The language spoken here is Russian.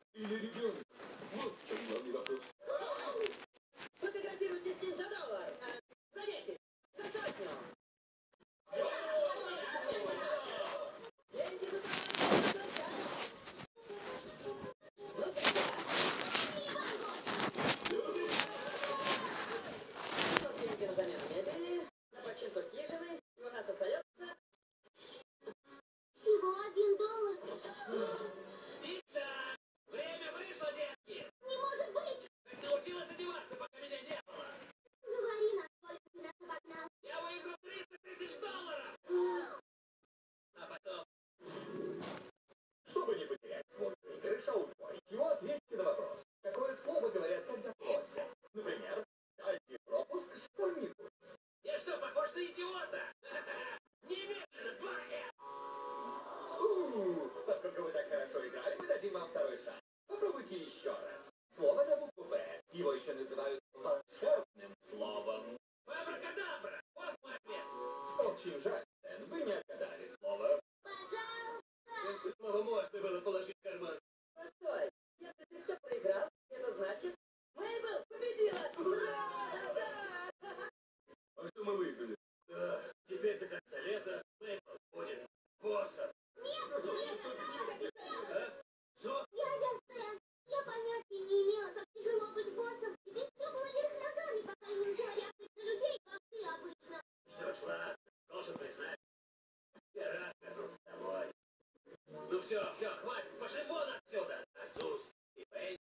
Или ребенок? Вот в чем главный вопрос. Сфотографируйте с ним за $1, за 10, за 100. Деньги за товар. Ну тогда. Деньги на замену мебели, на починку хижины, и у нас остается... Всего $1. Тик-так! Время вышло, детки! Не может быть! Как научилась одеваться, пока меня не было? Говори нам, сколько ты нас обогнал. Я выиграл $300 000! А потом... Чтобы не потерять свой выигрыш, удвоить его, ответьте на вопрос. Какое слово говорят, когда просят? Например, дайте пропуск что-нибудь. Я что, похож на идиота? Немедленно, парень! Поскольку вы так хорошо играли, мы дадим вам второй шанс. Попробуйте еще раз. Слово на букву «Б». Его еще называют волшебным словом. Абракадабра! Вот мой ответ! Очень жаль, Дэн, вы не отгадали слово. Пожалуйста! Это слово можно было положить в карман. Постой, если ты все проиграл, это значит, Мейбл победила! Ура! Да! А что мы выиграли? Теперь до конца лета Мэйпл будет боссом. Нет, это так обещала! А? Что? Дядя Стэн, я понятия не имела, как тяжело быть боссом. И ведь все было вверх ногами, пока я не начала рявкать на людей, как ты обычно. Что ж, ладно, должен признать. Я рад вернуться домой. Ну все,